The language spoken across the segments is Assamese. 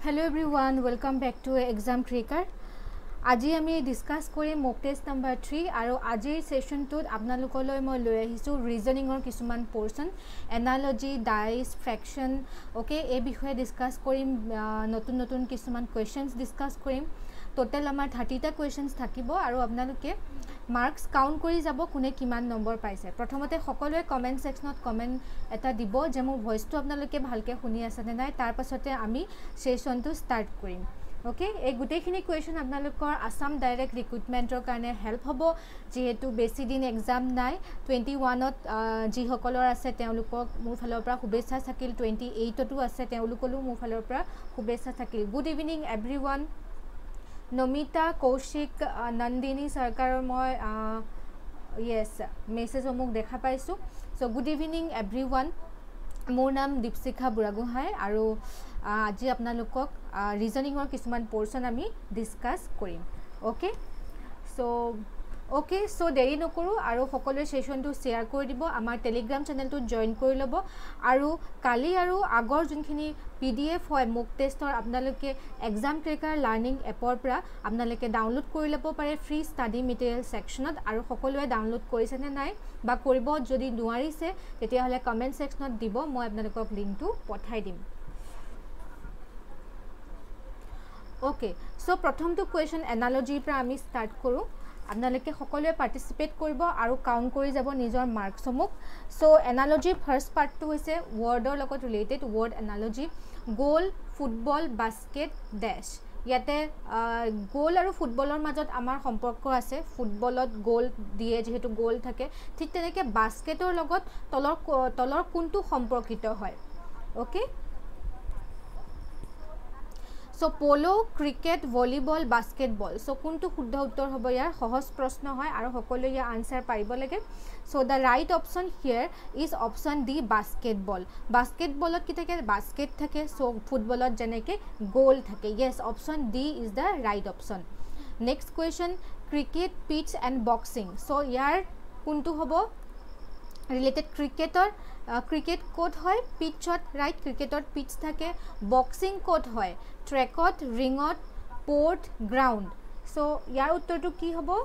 Hello everyone, welcome back to Exam Tracker. আজি আমি ডিসকাস কৰিম মক টেষ্ট নাম্বাৰ 3 আৰু আজিৰ সেশনটোত আপোনালোকলৈ মই লৈ আহিছো ৰিজনিংৰ কিছুমান portion analogy dice fraction okay এই বিষয়ে ডিসকাস কৰিম নতুন নতুন কিছুমান কোৱেশ্চনছ ডিসকাস কৰিম টোটাল আমাৰ 30টা কোৱেশ্চনছ থাকিব আৰু আপোনালোকে মাৰ্কস কাউন্ট কৰি যাব কোনে কিমান নম্বৰ পাইছে প্ৰথমতে সকলোৱে কমেন্ট সেকশনত কমেন্ট এটা দিব যে মোৰ ভয়েসটো আপোনালোকে ভালকে শুনি আছে নে নাই তাৰ পাছতে আমি সেশনটো স্টাৰ্ট কৰিম ओके ए गुटेखिनि क्वेश्चन आपनालोकर आसाम डायरेक्ट रिक्रुटमेंटर कारणे हेल्प हबो जेहेतु बेसी दिन एग्जाम नाइ 21 ত जी हकलर আছে তেওলুকক মোৰ ফালৰ পৰা শুভেচ্ছা থাকিল 28 তটো আছে তেওলুকলু মোৰ ফালৰ পৰা শুভেচ্ছা থাকিল good evening everyone Namita Kaushik Nandini सरकाৰৰ মই यस মেছেজ মোক দেখা পাইছো सो गुड इभिनिंग एवरीवन मोर नाम दीपशिखा बुरागोहाई और आज आपनालोকক रीजनिंगर किसुमान पोर्शन आमी डिस्कास करिम ओके सो देरी नकरो और सकलोए सेशनटो शेयर कर दिबो आमार टेलिग्राम चैनलटो जॉइन कर लबो और काली और आगर जोनखिनि पीडीएफ হয় मक टेस्टर आपनालोके एग्जाम ट्रेकार लार्निंग एपर পৰা आपनालोके डाउनलोड কৰি লব পাৰে फ्री स्टाडी मटेरियल सेक्शনত और सकलोए डाउनलोड কৰিছে নে নাই বা কৰিব যদি নোৱাৰিছে তেতিয়া হলে কমেন্ট সেকশনত দিব মই आपनालोকক লিংকটো পঠাই দিম ओके सो प्रथम तो क्वेश्चन एनालजी पर आमी स्टार्ट करूँ आपनालोके सकलोए पार्टिसिपेट करिब आरो काउंट करि जाब निजर मार्क्स समक सो एनालजी फर्स्ट पार्ट तो होइसे वर्डर लगत related word analogy goal football basket dash याते गोल और फुटबलर মাজত আমাৰ সম্পৰ্ক আছে ফুটবলত গোল দিয়ে যেহেতু গোল থাকে ঠিক তেনেকে বাস্কেটৰ লগত তলৰ কোনটো সম্পৰ্কিত হয় okay so polo cricket volleyball basketball so कोनটো শুদ্ধ উত্তৰ হ'ব ইয়াৰ সহজ প্ৰশ্ন হয় আৰু সকলোৱে ইয়াৰ আনসাৰ পাৰিব লাগে so the right option here is option D basketball बास्केटबॉलत কি থাকে বাস্কেট থাকে सो ফুটবলত যেনেকে গোল থাকে yes option D is the right option next question cricket pitch and boxing so यार कोनটো হ'ব रिलेटेड क्रिकेटर क्रिकेट कोड है पिचत राइट क्रिकेटर पिच थाके बॉक्सिंग कोड है ट्रैकत रिंगत पोर्ट ग्राउंड सो यार उत्तर तो की हबो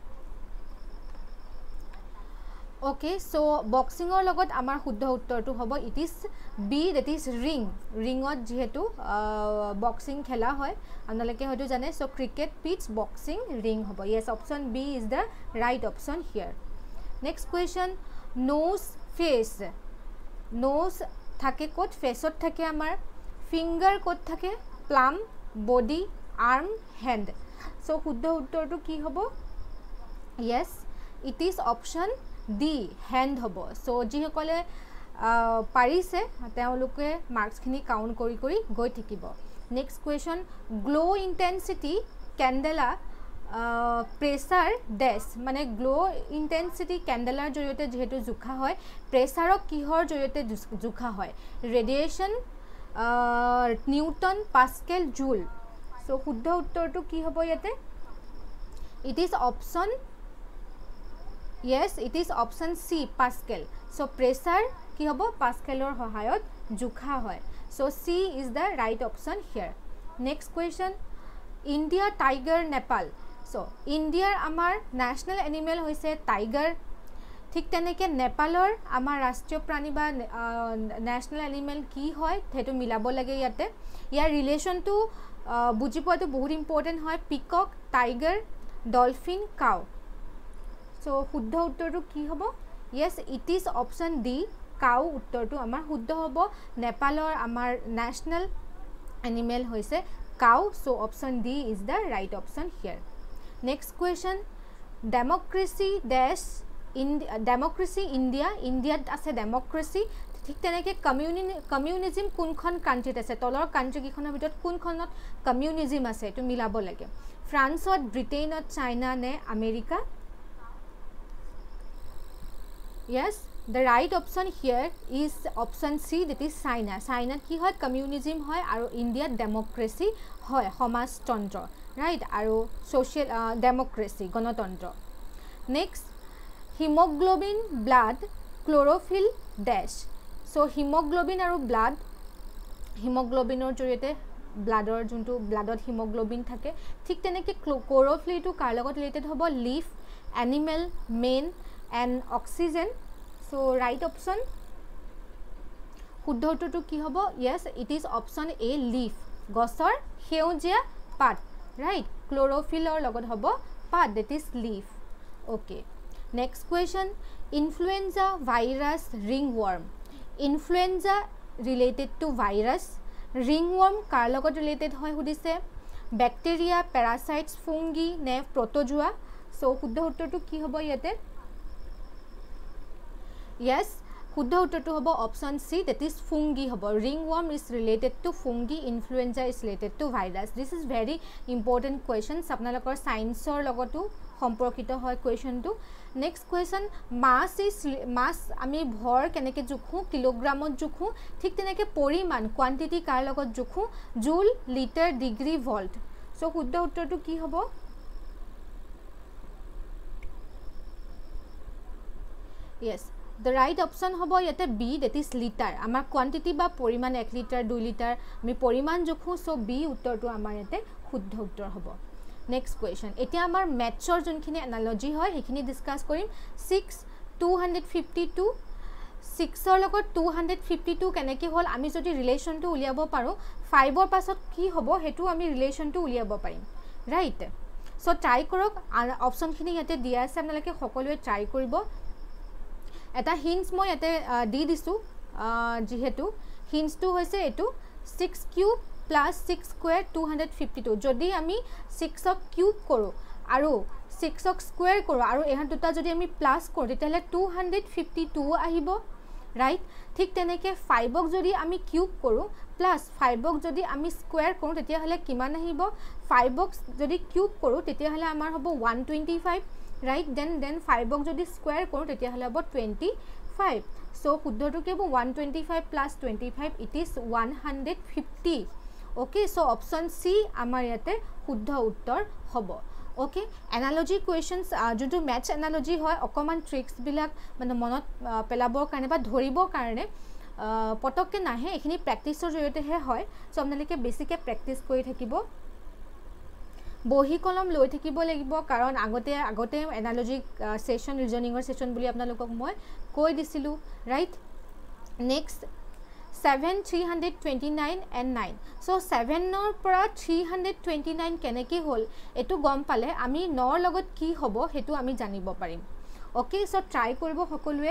ओके सो बॉक्सिंगर लगत आमार शुद्ध उत्तर तो हबो it is B that is ring रिंगत जेहेतु बॉक्सिंग खेला है आपनालोके हयतो जाने so cricket pitch boxing ring हबो yes option B is the right option here next question nose face nose थाके कोट फेसत थाके आमार फिंगर कोट थाके palm body arm hand so शुद्ध उत्तर तो की हबो yes it is option D hand हबो सो जी हकले पारिसे तेओलोके मार्क्स खिनि काउंट करि करि गय থাকিব next question glow intensity candela pressure dash माने ग्लो इंटेंसिटी कैंडेलार जरिए जेहेतु जुखा है प्रेसारक किहर जरिए जुखा है radiation newton pascal joule so शुद्ध उत्तर तो की हबो याते it is option yes it is option C pascal so pressure की हबो पास्केलर सहायत जुखा है so C is the right option here next question India tiger Nepal so इंडियार आमार नेशनल एनिमल होइसे टाइगर ठीक तेनेके नेपालर आमार राष्ट्रीय प्राणी बा नेशनल एनिमल की है हेतु मिलाबो लागे याते यार रिलेशन तो बुझि पोৱা तो बहुत इम्पोर्टेन्ट है peacock tiger dolphin cow so शुद्ध उत्तर तो की हबो yes it is option D cow उत्तर तो आमार शुद्ध हबो नेपालर आमार नेशनल एनिमल होइसे cow so option D is the right option here next question democracy dash democracy India इंडियात আছে डेमोक्रेसी ठीक तेनेके कम्युनिज्म कोनखन कान्ट्रीत আছে तलर कान्ट्री किखনৰ ভিতৰত কোনখনত कम्युनिज्म আছে তো মিলাব লাগে फ्रांसत ब्रिटेनत चाइना ने America yes the right option here is option C that is China China की है कम्युनिज्म है और इंडिया डेमोक्रेसी है समाजतंत्र राइट और सोशल डेमोक्रेसी गणतंत्र next haemoglobin blood chlorophyll dash so haemoglobin और ब्लड हिमोग्लोबिनर जरिए ব্লাডৰ যোনটো ব্লাডত হিমোগ্লোবিন থাকে ঠিক তেনেকৈ ক্লোৰোফিলটো কাৰ লগত ৰিলেটেড হ'ব leaf animal main and oxygen so right option শুদ্ধ উত্তৰটো কি হ'ব yes it is option A leaf গছৰ সেউজীয়া পাত ৰাইট ক্লোৰোফিলৰ লগত হ'ব পাত that is leaf okay next question influenza virus ringworm influenza related to virus ringworm কাৰ লগত ৰিলেটেড হয় সুধিছে বেক্টেৰিয়া পেৰাচাইটছ ফুংগি নে প্ৰটোজোৱা সো শুদ্ধ উত্তৰটো কি হ'ব ইয়াতে ইয়েছ শুদ্ধ উত্তৰটো হ'ব option C that is fungi হ'ব ringworm is related to fungi influenza is related to virus this is very important questions আপোনালোকৰ ছায়েন্সৰ লগতো সম্পৰ্কিত হয় কুৱেশ্যনটো নেক্সট কুৱেশ্যন মাছ আমি ভৰ কেনেকৈ জোখোঁ কিলোগ্ৰামত জোখোঁ ঠিক তেনেকৈ পৰিমাণ কোৱান্টিটি কাৰ লগত জোখোঁ জুল লিটাৰ ডিগ্ৰী ভল্ট চ' শুদ্ধ উত্তৰটো কি হ'ব ইয়েছ দ্য ৰাইট অপশ্যন হ'ব ইয়াতে বি ডেট ইজ লিটাৰ আমাৰ কোৱান্টিটি বা পৰিমাণ 1 লিটাৰ 2 লিটাৰ আমি পৰিমাণ জোখোঁ চ' বি উত্তৰটো আমাৰ ইয়াতে শুদ্ধ উত্তৰ হ'ব নেক্সট কুৱেশ্যন এতিয়া আমাৰ মেথছৰ যোনখিনি এনালজি হয় সেইখিনি ডিছকাছ কৰিম 252 6ৰ লগত 252 কেনেকৈ হ'ল আমি যদি ৰিলেশ্যনটো উলিয়াব পাৰোঁ 5ৰ পাছত কি হ'ব সেইটো আমি ৰিলেশ্যনটো উলিয়াব পাৰিম ৰাইট চ' ট্ৰাই কৰক অপশ্যনখিনি ইয়াতে দিয়া আছে আপোনালোকে সকলোৱে ট্ৰাই কৰিব এটা হিন্টছ মই ইয়াতে দি দিছোঁ যিহেতু হিন্টছটো হৈছে এইটো 6 কিউব প্লাছ 6 স্কুৱেৰ 252 যদি আমি 6ক কিউব কৰোঁ আৰু 6ক স্কুৱেৰ কৰোঁ আৰু এহাত দুটা যদি আমি প্লাছ কৰোঁ তেতিয়াহ'লে 252 আহিব ৰাইট ঠিক তেনেকৈ 5ক যদি আমি কিউব কৰোঁ প্লাছ 5ক যদি আমি স্কুৱেৰ কৰোঁ তেতিয়াহ'লে কিমান আহিব 5ক যদি কিউব কৰোঁ তেতিয়াহ'লে আমাৰ হ'ব 125 ৰাইট দেন 5ক যদি স্কুৱেৰ কৰোঁ তেতিয়াহ'লে হ'ব 25 চ' শুদ্ধটো কি হ'ব 125 plus 25 it is 150 okay so' option C আমাৰ ইয়াতে শুদ্ধ উত্তৰ হ'ব ওকে এনালজি কুৱেশ্যনছ যোনটো মেথছ এনালজি হয় অকণমান ট্ৰিক্সবিলাক মানে মনত পেলাবৰ কাৰণে বা ধৰিবৰ কাৰণে পটককৈ নাহে এইখিনি প্ৰেক্টিছৰ জৰিয়তেহে হয় চ' আপোনালোকে বেছিকৈ প্ৰেক্টিছ কৰি থাকিব বহি কলম লৈ থাকিব লাগিব কাৰণ আগতে এনালজি সেশন ৰিজনিঙৰ সেশন বুলি আপোনালোকক মই কৈ দিছিলোঁ ৰাইট নেক্সট 7 329 and 9 so 7ৰ পৰা 329 কেনেকৈ হ'ল এটো গম পালে আমি 9ৰ লগত কি হ'ব হেতু আমি জানিব পাৰিম ওকে সো ট্ৰাই কৰিব সকলোৱে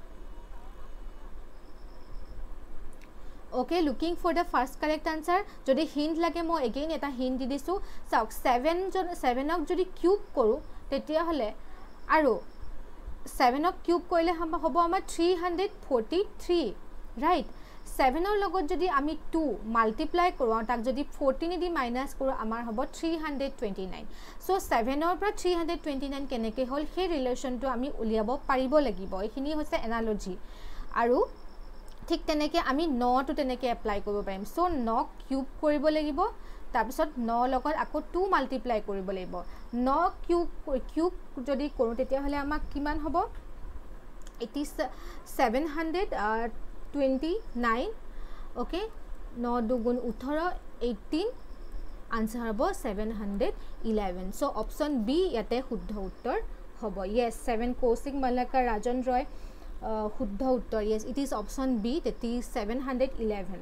okay looking for the first correct answer যদি হিন্ট লাগে মই again এটা হিন্ট দি দিছো চাওক 7ক যদি কিউব কৰো তেতিয়া হলে আৰু 7ক কিউব কৰিলে হ'ব আমাৰ 343 ৰাইট 7ৰ লগত যদি আমি 2 মাল্টিপ্লাই কৰো তাক যদি 14 দি মাইনাস কৰো আমাৰ হ'ব 329 সো 7ৰ পৰা 329 কেনেকৈ হ'ল সেই ৰিলেচনটো আমি উলিয়াব পাৰিব লাগিব এইখিনি হৈছে এনালজি আৰু ঠিক তেনেকৈ আমি 9 টো তেনেকৈ এপ্লাই কৰিব পাৰিম সো 9 কিউব কৰিব লাগিব তাৰ পিছত 9 লগত আকৌ 2 মাল্টিপ্লাই কৰিব লাগিব 9 কিউব যদি কৰো তেতিয়া হলে আমাক কিমান হ'ব ইট ইজ 729 ওকে 9 দুগুণ 18 18 আনসার হ'ব 711 সো অপশন বি ইয়াতে শুদ্ধ উত্তৰ হ'ব yes 7 কৌশিক মালাকাৰ ৰাজন ৰয় শুদ্ধ উত্তৰ yes it is option b that is 711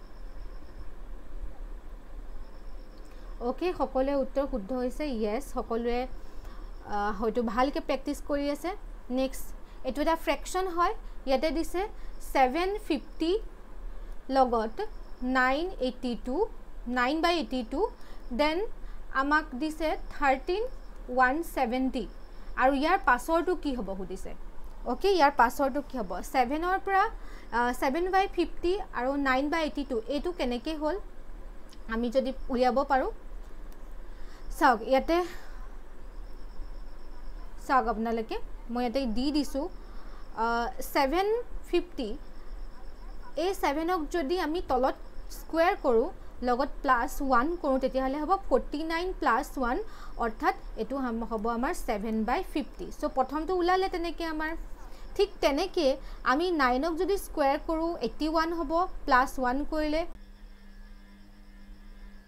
okay সকলোৱে উত্তৰ শুদ্ধ হৈছে yes সকলোৱে হয়তো ভালকে প্ৰেক্টিস কৰি আছে নেক্সট এটো এটা ফ্ৰেকশন হয় ইয়াতে দিছে 750 লগত 9/82 then আমাক দিছে 13170 আৰু ইয়াৰ পাছৰটো কি হ'ব সুধিছে okay ইয়াৰ পাছৰটো কি হ'ব 7ৰ পৰা 7/50 আৰু 9/82 এটো কেনেকৈ হ'ল আমি যদি উলিয়াব পাৰো চাওক ইয়াতে চাওক আপোনালোকে মই ইয়াতে দি দিছো 750 এই 7ক যদি আমি তলত স্কয়াৰ কৰো লগত প্লাস 1 কৰো তেতিয়া হলে হ'ব 49 প্লাস 1 অৰ্থাৎ এটো হ'ব আমাৰ 7/50 সো প্ৰথমটো উলালে তেনেকৈ আমাৰ ঠিক তেনেকৈ আমি 9ক যদি স্কয়াৰ কৰো 81 হ'ব প্লাস 1 কৰিলে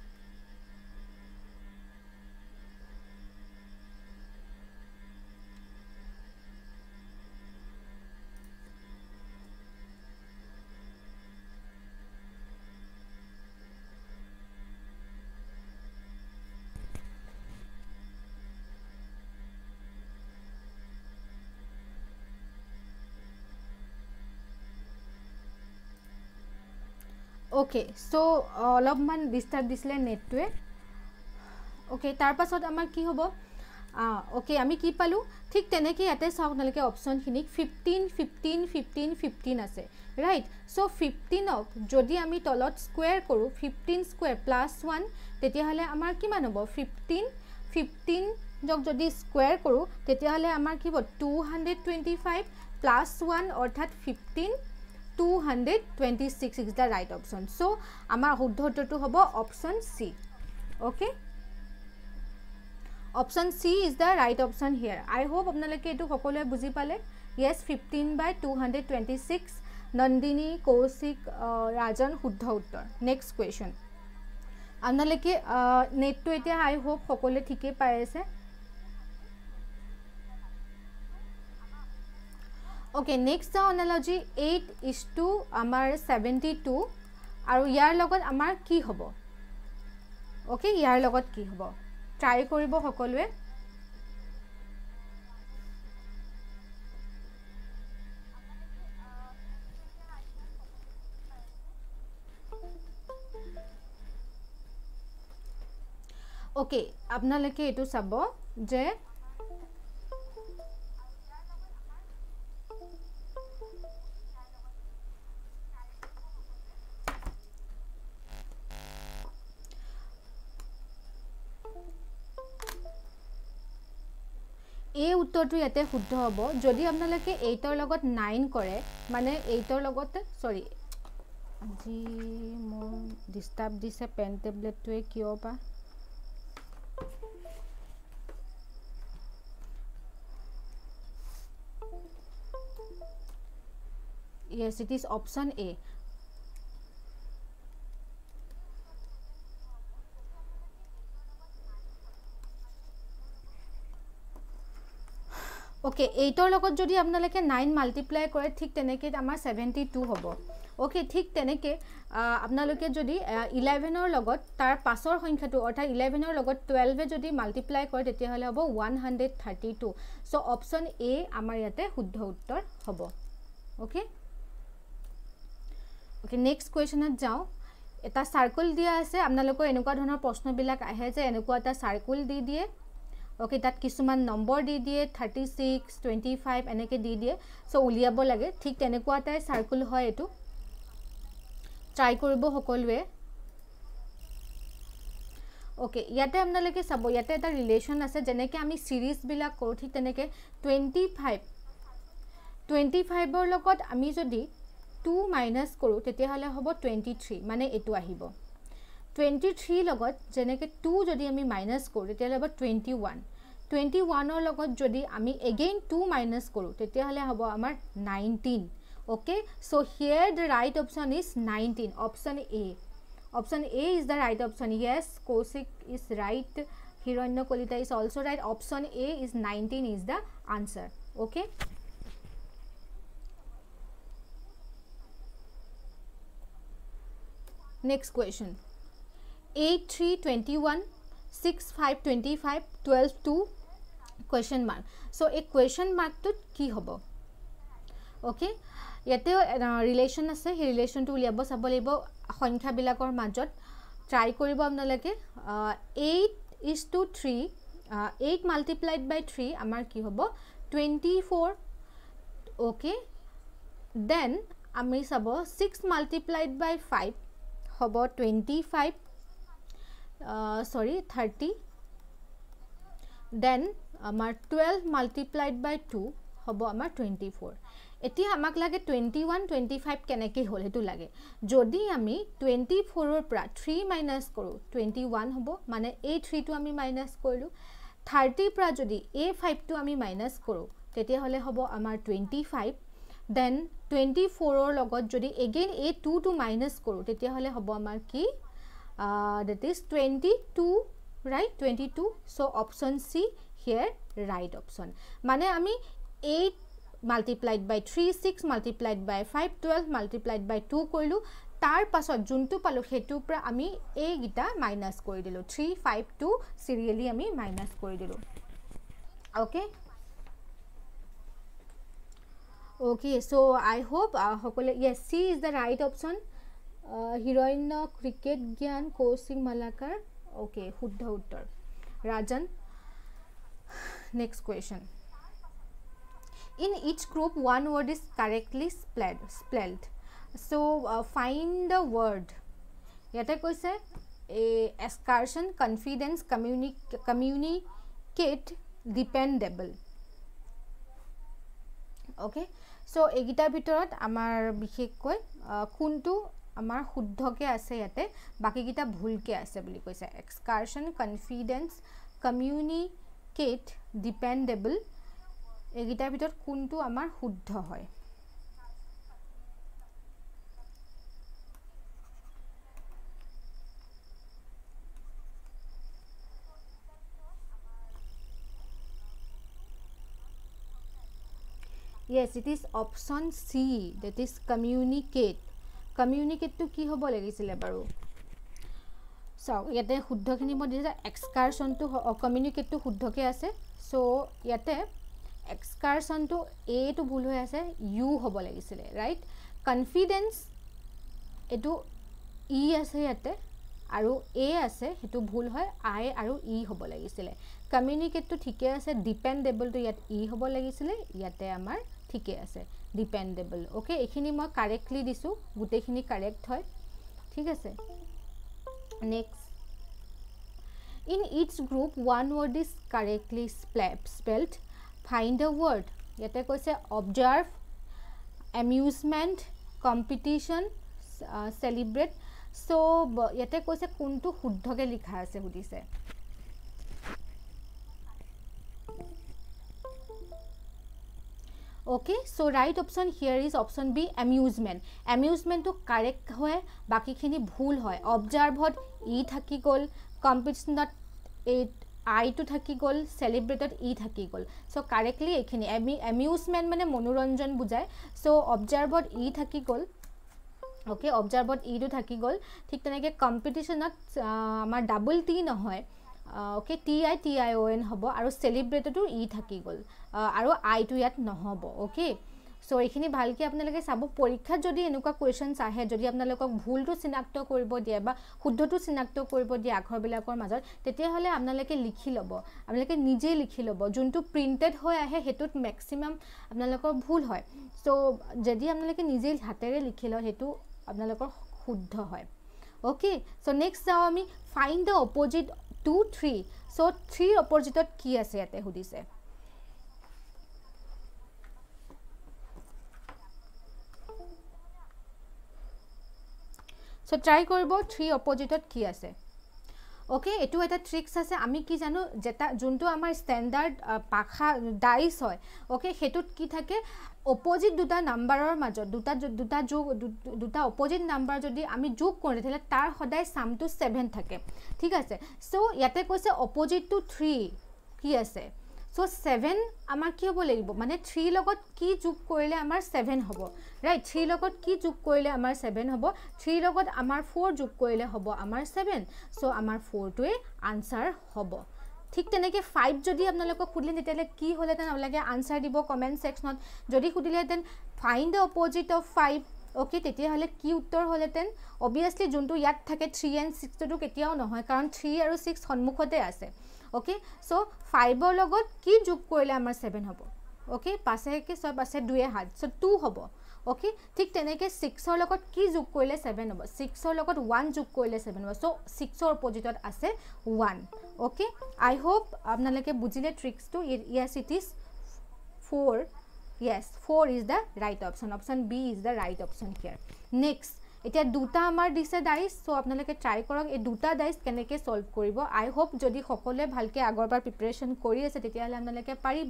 ओके सो अलपमान डिस्टार्ब दिছিলে नेटटोए ओके तार पाছত आमार की होबो ओके आमी की पालु ठीक तेनेके याते चाওক नालके ऑप्शन खिनिक 15 15 15 15 আছে राइट सो 15 যদি আমি তলত স্কয়ার কৰো 15 স্কয়ার প্লাস 1 তেতিয়া হলে আমাৰ কিমান হ'ব 15 15 জক যদি স্কয়ার কৰো তেতিয়া হলে আমাৰ কি হ'ব 225 প্লাস 1 অৰ্থাৎ 15 226 is the right option so আমাৰ শুদ্ধ উত্তৰটো হ'ব option C okay Option C is the right option here. I hope আপোনালোকে এটো সকলোৱে বুজি পালে yes 15/226 নন্দিনী কৌশিক ৰাজন শুদ্ধ উত্তৰ next question আপোনালোকে নেটটো এতিয়া I hope সকলোৱে ঠিকে পাই আছে okay next the analogy 8:2 আমাৰ 72 আৰু ইয়াৰ লগত আমাৰ কি হ'ব okay ইয়াৰ লগত কি হ'ব ট্রাই কৰিব সকলোৱে ওকে আপোনালোকে এটো চাব যে এই উত্তৰটো ইয়াতে শুদ্ধ হ'ব যদি আপোনালোকে 8 ৰ লগত 9 কৰে মানে 8 ৰ লগত সৰি আজি মোৰ ডিস্টার্ব দিছে পেন টেবলেটটোৱে কিয় পা yes it is option A okay 8 ৰ লগত যদি আপোনালোকে 9 মাল্টিপ্লাই কৰে ঠিক তেনেকে আমাৰ 72 হ'ব ওকে ঠিক তেনেকে আপোনালোকে যদি 11 ৰ লগত তাৰ পাছৰ সংখ্যাটো অৰ্থাৎ 11 ৰ লগত 12 এ যদি মাল্টিপ্লাই কৰে তেতিয়া হলে হ'ব 132 সো অপচন এ আমাৰ ইয়াতে শুদ্ধ উত্তৰ হ'ব ওকে ওকে নেক্সট কোৱেশ্চনত যাও এটা সাৰ্কেল দিয়া আছে আপোনালোকৰ এনেকুৱা ধৰণৰ প্ৰশ্নবিলাক আহে যে এনেকুৱা এটা সাৰ্কেল দি দিয়ে ओके তাত কিছুমান নম্বৰ দি দিয়ে 36 25 এনেকে দি দিয়ে সো উলিয়াব লাগে ঠিক তেনেকুৱা এটা সাৰ্কেল হয় এটো ট্রাই কৰিব সকলোৱে ओके ইয়াতে আপোনালোকে চাব ইয়াতে এটা ৰিলেচন আছে যেনেকে আমি সিৰিজ বিলাক কৰো ঠিক তেনেকে 25 ৰ লগত আমি যদি 2 মাইনাস কৰো তেতিয়া হলে হ'ব 23 মানে এটো আহিব 23 লগত যেনেকে 2 যদি আমি মাইনাস কৰো তেতিয়া হলে হ'ব 21 ৰ লগত যদি আমি again 2 মাইনাস কৰো তেতিয়া হলে হ'ব আমাৰ 19 okay so here the right option is 19 option A is the right option yes Kaushik is right Hiranyo Kolita is also right option A is 19 is the answer okay next question 8 3 21 6 5 25 12 2 question mark so a question mark to ki hobo okay yate relation ase he relation to uliabo sabo lebo সংখ্যা বিলাকৰ মাজত ট্রাই কৰিব আপোনালোকে 8:3 8 multiplied by 3 আমাৰ কি হ'ব 24 okay then আমি চাব 6 multiplied by 5 হ'ব 25 sorry 30 then আমাৰ 12 multiplied by 2 হ'ব আমাৰ 24 এতিয়া আমাক লাগে 21 25 কেনেকে হল হেতু লাগে যদি আমি 24 ৰ পৰা 3 মাইনাস কৰো 21 হ'ব মানে a3 টো আমি মাইনাস কৰিলো 30 পৰা যদি a5 টো আমি মাইনাস কৰো তেতিয়া হলে হ'ব আমাৰ 25 then 24 ৰ লগত যদি again a2 টো মাইনাস কৰো তেতিয়া হলে হ'ব আমাৰ কি that is 22 right 22 so option C here right option মানে আমি 8 multiplied by 3 6 multiplied by 5 12 multiplied by 2 কৰিলো তাৰ পাছত যোনটো পালো হেতু পৰা আমি a গিটা মাইনাস কৰি দিলো 3 5 2 সিৰিয়ালি আমি মাইনাস কৰি দিলো okay okay so I hope সকলে yes C is the right option Hiranya cricket Gyan Kaushik Malakar okay শুদ্ধ উত্তৰ Rajan next question in each group one word is correctly spelled so find the word yate koise excursion confidence communicate dependable okay so egitar bitorat amar bishekoi kuntu amar shuddhoke ase yate baki gita bhulke ase boli koise excursion confidence communicate dependable এগিটাৰ ভিতৰত কোনটো আমাৰ শুদ্ধ হয় yes it is option C that is communicate to কি হ'ব লাগিছিলে বাৰু so ইয়াতে শুদ্ধখিনি মই দিছে excursion to communicate to শুদ্ধকে আছে so ইয়াতে excursion to a to ভুল হৈ আছে u হ'ব লাগিছিলে right confidence এটো e আছে ইয়াতে আৰু a আছে হেতু ভুল হয় i আৰু e হ'ব লাগিছিলে communicate to ঠিকে আছে dependable to ইয়াত e হ'ব লাগিছিলে ইয়াতে আমাৰ ঠিকে আছে dependable okay এখিনি মই correctly দিছো গুটেখিনি correct হয় ঠিক আছে next in each group one word is correctly spelled find a word yate koise observe amusement competition celebrate so yate koise kuntu shuddhoke likha ase hudise okay so right option here is option B amusement to correct hoy baki khini bhul hoy observe hot e thaki gol competition not I to থাকি গল celebrated e থাকি গল so correctly এখিনি amusement মানে মনোৰঞ্জন বুজায় so observed e থাকি গল okay observed e to থাকি গল ঠিক তেনেকে competitionত আমাৰ ডাবল টি নহয় okay TION হ'ব আৰু celebrated to e থাকি গল আৰু I to ইয়াত নহব okay so এখিনি ভালকে আপোনালোকে চাব পৰীক্ষা যদি এনেকুৱা কোৱেশ্চনছ আহে যদি আপোনালোকক ভুলটো চিনাক্ত কৰিব দিয়ে বা শুদ্ধটো চিনাক্ত কৰিব দিয়ে আখৰবিলাকৰ মাজত তেতিয়া হলে আপোনালোকে লিখি লব আপোনালোকে নিজে লিখি লব যোনটো প্ৰিন্টেড হৈ আহে হেতুত ম্যাক্সিমাম আপোনালোকৰ ভুল হয় সো যদি আপোনালোকে নিজে হাতেৰে লিখি লয় হেতু আপোনালোকৰ শুদ্ধ হয় ওকে সো নেক্সট যাও আমি ফাইন্ড দ্য অপোজিট 2 3 সো 3 অপোজিটত কি আছে ইয়াতে হুদিছে so try koribo 3 opposite ot ki ase okay etu eta tricks ase ami ki jano jeta junto amar standard pakha dice hoy okay hetut ki thake opposite duta number or major duta opposite number jodi ami jog kore thele tar hoday sum to 7 thake thik ase so yate koise opposite to 3 ki ase so 7 amar ki hobo lagibo mane 3 logot ki jog korile amar 7 hobo right 3 logot ki jog korile amar 7 hobo 3 logot amar 4 jog korile hobo amar 7 so amar 4 to answer hobo ঠিক তেনেকে 5 যদি আপোনালোকক খুদিলে তেতিয়ালে কি হলে তেন আপোনালোকে আনসার দিব কমেন্ট সেকশনত যদি খুদিলে then find the opposite of 5 okay তেতিয়া হলে কি উত্তৰ হলে তেন obviously যোনটো ইয়াত থাকে 3 and 6 তো কেতিয়াও নহয় কাৰণ 3 আৰু 6 সন্মুখতে আছে okay so 5 or logot ki jog korile amar 7 hobo okay passe ke sob ase 2 hat so 2 hobo okay thik teneke 6 or logot ki jog korile 7 hobo 6 or logot 1 jog korile 7 hobo so 6 or opposite ot ase 1 okay I hope apnaloke bujile tricks to yes it is 4 yes 4 is the right option B is the right option here next এতিয়া দুটা আমাৰ দিছে ডাইস সো আপোনালোকে ট্রাই কৰক এই দুটা ডাইস কেনেকৈ সলভ কৰিব আই হোপ যদি সকলে ভালকে আগৰবাৰ প্ৰিপাৰেচন কৰি আছে তেতিয়া হলে আপোনালোকে পাৰিব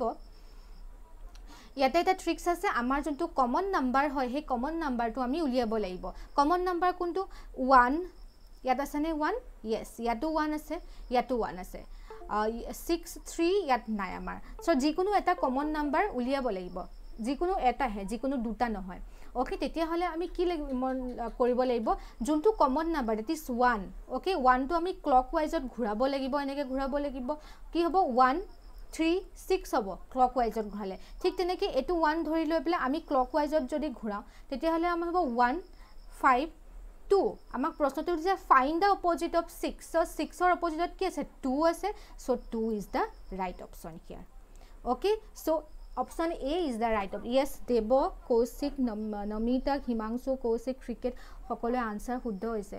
ইয়াতে এটা ট্ৰিক্স আছে আমাৰ যোনটো কমন নাম্বাৰ হয় সেই কমন নাম্বাৰটো আমি উলিয়াব লাগিব কমন নাম্বাৰ কোনটো 1 ইয়াত আছে নে 1 yes ইয়াতো 1 আছে ইয়াতো 1 আছে 6 3 ইয়াত নাই আমাৰ সো যিকোনো এটা কমন নাম্বাৰ উলিয়াব লাগিব যিকোনো এটা হে যিকোনো দুটা নহয় okay তেতিয়া হলে আমি কি কৰিব লাগিব যোনটো common number that is 1 okay 1 to আমি clockwise ত ঘুৰাব লাগিব এনেকে ঘুৰাব লাগিব কি হ'ব 1 3 6 হ'ব clockwise ত ঘুৰালে ঠিক তেনেকে এটো 1 ধৰি লৈ পেলে আমি clockwise ত যদি ঘুৰাও তেতিয়া হলে আমাৰ হ'ব 1 5 2 আমাক প্ৰশ্নটো দিছে find the opposite of 6 so 6 ৰ অপোজিটত কি আছে 2 আছে so 2 is the right option here okay so option A is the right op yes Dev Kaushik Namita Himanshu Kaushik cricket সকলোৱে আনসাৰ শুদ্ধ হৈছে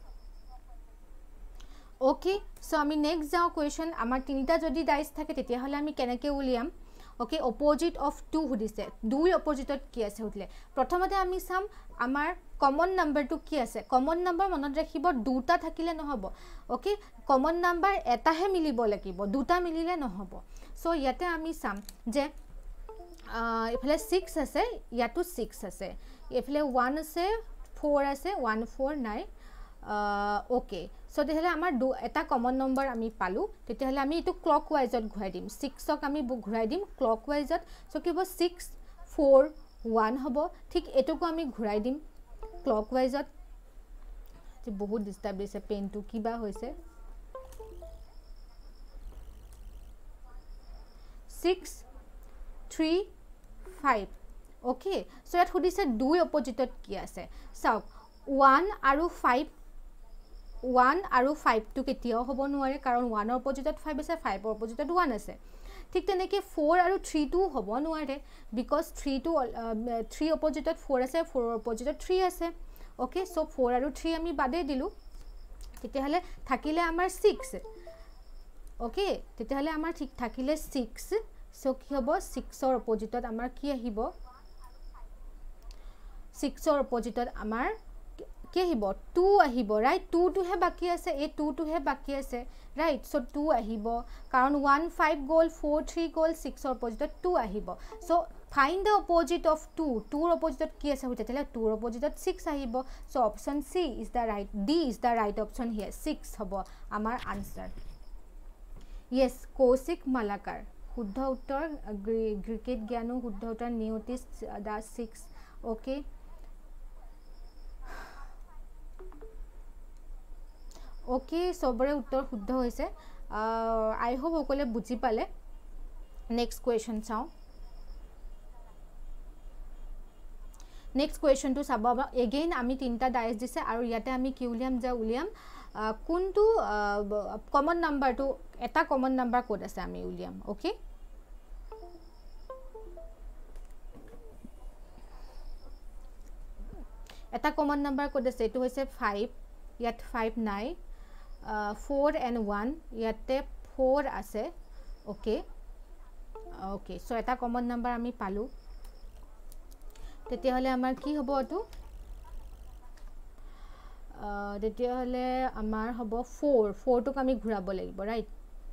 ওকে সো আমি নেক্সট যাও কোৱেশ্চন আমাৰ তিনিটা যদি ডাইস থাকে তেতিয়া হলে আমি কেনেকৈ উলিয়াম ওকে অপোজিট অফ 2 হুদিছে দুই অপোজিটত কি আছে হুতলে প্ৰথমতে আমি চাম আমাৰ কমন নাম্বাৰটো কি আছে কমন নাম্বাৰ মনত ৰাখিব দুটা থাকিলে নহব ওকে কমন নাম্বাৰ এটাহে মিলিব লাগিব দুটা মিলিলে নহব সো ইয়াতে আমি চাম যে এফালে 6 আছে ইয়াতো 6 আছে এফালে 1 আছে 4 আছে 1 4 নাই ওকে সো তেহলে আমাৰ এটা কমন নম্বৰ আমি পালো তেতিয়াহলে আমি এটো ক্লকৱাইজত ঘূৰাই দিম 6ক আমি ঘূৰাই দিম ক্লকৱাইজত সো কিব 6 4 1 হ'ব ঠিক এটোকো আমি ঘূৰাই দিম ক্লকৱাইজত যে বহুত ডিস্টার্ব দিছে পেনটো কিবা হৈছে 6 3 5 ওকে সো ইয়াত হুদিছে দুই অপোজিটত কি আছে চাওক 1 আৰু 5 1 আৰু 5 টু কেতিয়াও হ'ব নোৱাৰে কাৰণ 1 ৰ অপোজিটত 5 আছে 5 ৰ অপোজিটত 1 আছে ঠিক তেনেকৈ 4 আৰু 3 টু হ'ব নোৱাৰে বিকজ 3 টু 3 অপোজিটত 4 আছে 4 ৰ অপোজিটত 3 আছে ওকে সো 4 আৰু 3 আমি বাদে দিলু তেতিয়াহলে থাকিলে আমাৰ 6 ওকে তেতিয়াহলে আমাৰ ঠিক থাকিলে 6 সো কি হ'ব 6 ৰ অপোজিটত আমাৰ কি আহিব 6 ৰ অপোজিটত আমাৰ কি আহিব 2 আহিব ৰাইট 2 টু হে বাকি আছে এই 2 টু হে বাকি আছে ৰাইট সো 2 আহিব কাৰণ 1 5 গল 4 3 গল 6 ৰ অপোজিটত 2 আহিব so find the opposite of 2 2 ৰ অপোজিটত কি আছে হতেলে 2 ৰ অপোজিটত 6 আহিব so option C is the right D is the right option here 6 হ'ব আমাৰ আনসাৰ ইয়েস কৌশিক মালাকাৰ শুদ্ধ উত্তৰ ক্ৰিকেট জ্ঞানো শুদ্ধ উত্তৰ নিউটিস দা 6 ওকে ওকে সবৰে উত্তৰ শুদ্ধ হৈছে আই হোপ সকলে বুজি পালে নেক্সট কোৱেশ্চন চাও নেক্সট কোৱেশ্চনটো চাব এগেইন আমি তিনটা ডাইস দিছে আৰু ইয়াতে আমি কি উলিয়াম যে উলিয়াম কোনটো কমন নাম্বাৰটো এটা কমন নাম্বাৰ কোড আছে আমি উলিয়াম ওকে এটা কমন নাম্বাৰ কোড আছে এটো হৈছে 5 ইয়াত 5 নাই 4 and 1 ইয়াতে 4 আছে ওকে ওকে সো এটা কমন নাম্বাৰ আমি পালো তেতিয়া হলে আমাৰ কি হ'ব এটো তেতিয়া হলে আমাৰ হ'ব 4 টুক আমি ঘূৰাব লাগিব ৰাইট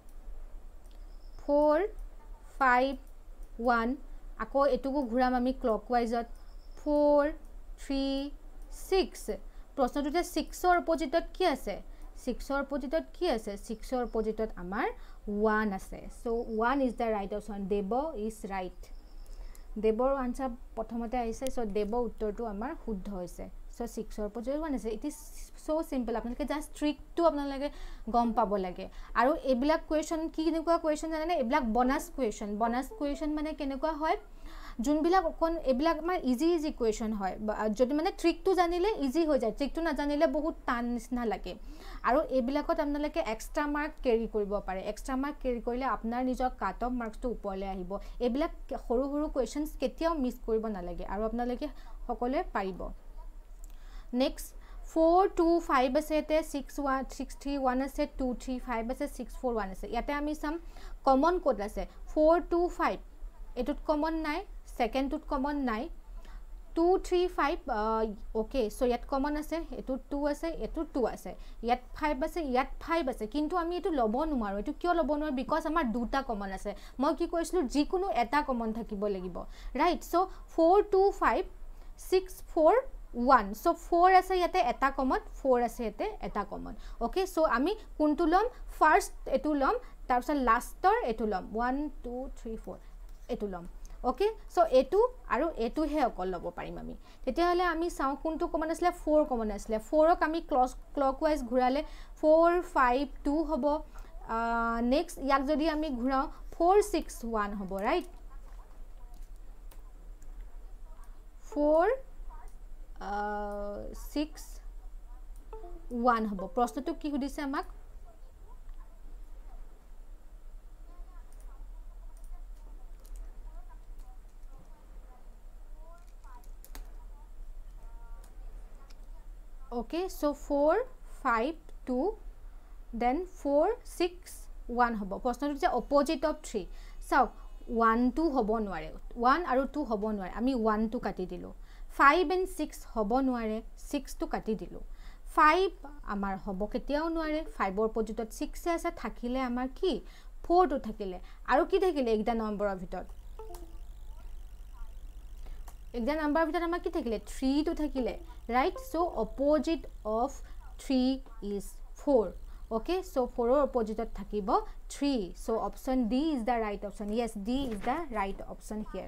4 5 1 আকৌ এটুকু ঘূৰাম আমি ক্লকৱাইজত 4 3 6 প্ৰশ্নটোতে 6 ৰ অপোজিটত কি আছে 6 ৰ অপোজিটত কি আছে 6 ৰ অপোজিটত আমাৰ 1 আছে so 1 is the right option Dev is right দেবৰ আনসাৰ প্ৰথমতে আহিছে সো দেব উত্তৰটো আমাৰ শুদ্ধ হৈছে সো 6 ৰ অপোজিটত 1 আছে ইট ইজ সো সিম্পল আপোনালোকে জাস্ট ট্ৰিকটো আপোনালোকে গম পাব লাগে আৰু এবিলাক কোৱেশ্চন কি কেনেকুৱা কোৱেশ্চন জানেনে এবিলাক বোনাস কোৱেশ্চন মানে কেনেকুৱা হয় যোনবিলাক অকন এবিলাক আমাৰ ইজি কোৱেশ্চন হয় যদি মানে ট্ৰিকটো জানিলে ইজি হৈ যায় ট্ৰিকটো না জানিলে বহুত টান নিচিনা লাগে আৰু এবিলাকত আপোনালোকে এক্সট্ৰা মাৰ্ক কেৰি কৰিব পাৰে এক্সট্ৰা মাৰ্ক কেৰি কৰিলে আপোনাৰ নিজৰ কাট অফ মাৰ্কসটো ওপৰলৈ আহিব এবিলাক সৰু সৰু কোৱেশ্চনস কেতিয়াও মিস কৰিব নালাগে আৰু আপোনালোকে সকলে পাৰিব নেক্সট 4 2 5 আছে তে 6 1 6 3 1 আছে 2 3 5 আছে 6 4 1 আছে ইয়াতে আমি সাম কমন কোড আছে 4 2 5 এটুত কমন নাই সেকেন্ডটোত কমন নাই 2 3 5 ওকে সো ইয়াত কমন আছে এটু 2 আছে এটু 2 আছে ইয়াত 5 আছে ইয়াত 5 আছে কিন্তু আমি এটু লব নোৱাৰো এটু কিয় লব নোৱাৰো বিকজ আমাৰ দুটা কমন আছে মই কি কৈছিলো যিকোনো এটা কমন থাকিব লাগিব ৰাইট সো 4 2 5 6 4 1 so 4 আছে ইয়াতে এটা কমন 4 আছে ইয়াতে এটা কমন ওকে সো আমি কোনটো লম ফার্স্ট এটু লম তাৰপিছত লাষ্টৰ এটু লম 1 2 3 4 এটু লম ওকে সো এটু আৰু এটু হে অকল লব পাৰিম আমি তেতিয়া হলে আমি চাও কোনটো কমন আছিল 4 কমন আছিল 4ক আমি ক্লকৱাইজ ঘুৰালে 4 5 2 হ'ব নেক্সট ইয়াক যদি আমি ঘুৰাও 4 6 1 হ'ব ৰাইট 4 6 1 হ'ব প্ৰশ্নটো কি সুধিছে আমাক okay so 4 5 2 then 4 6 1 হ'ব প্ৰশ্নটো যে opposite of 3 চাওক 1 2 হ'ব নোৱাৰে 1 আৰু 2 হ'ব নোৱাৰে আমি 1 2 কাটি দিলো 5 and 6 হ'ব নোৱাৰে 6 টো কাটি দিলো 5 আমাৰ হ'ব কেতিয়াও নোৱাৰে 5 ৰ opposite 6 আছে থাকিলে আমাৰ কি 4 টো থাকিলে আৰু কি থাকিলে একটা নম্বৰৰ ভিতৰত একটা নম্বৰৰ ভিতৰত আমাৰ কি থাকিলে 3 টো থাকিলে right so opposite of 3 is 4 okay so 4 ৰ opposite থাকিব 3 so option D is the right option yes D is the right option here